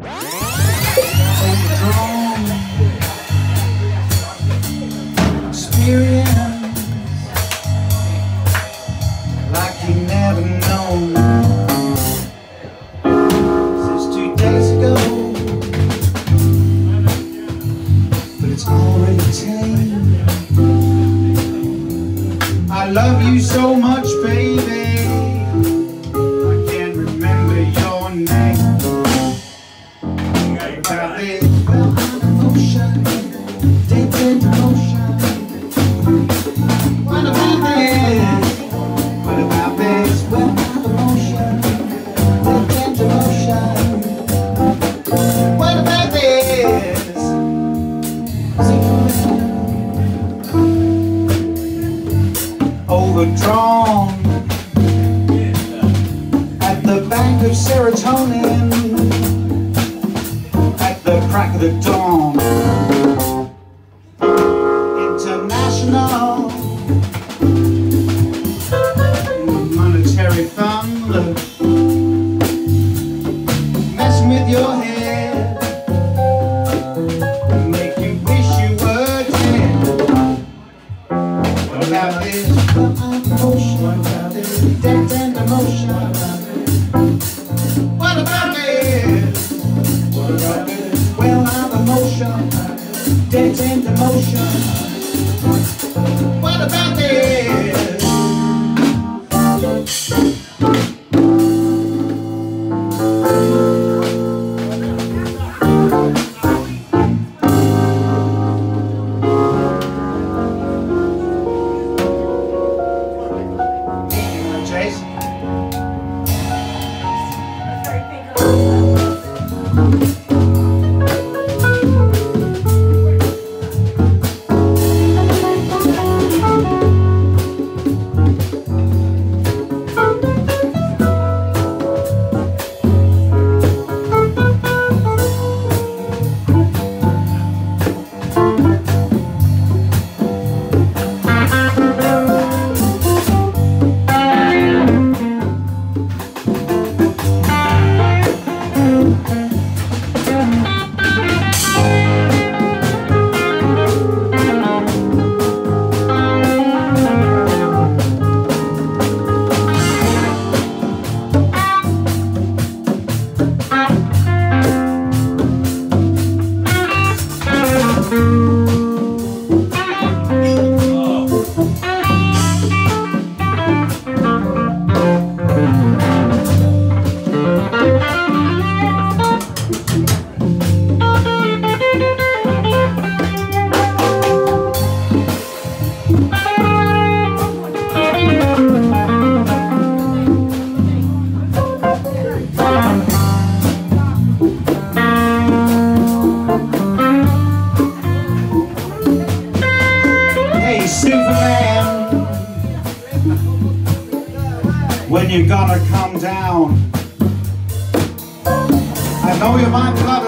overdrawn experience like you never known. Since 2 days ago, but it's already tame. I love you so much, baby, I can't remember your name. About this, well, I'm emotion, deep into motion. What about this? What about this? Well, I'm emotion, deep into motion. What about this? Overdrawn at the bank of serotonin, at the crack of the dawn. International monetary fund, messing with your head, make you wish you were dead. What about this? Well, I'm emotion. What about this? Dead and emotion. What about this? What about this? Well, I'm emotion. Dead and emotion. What about this? Superman, when you're gonna come down, I know you might love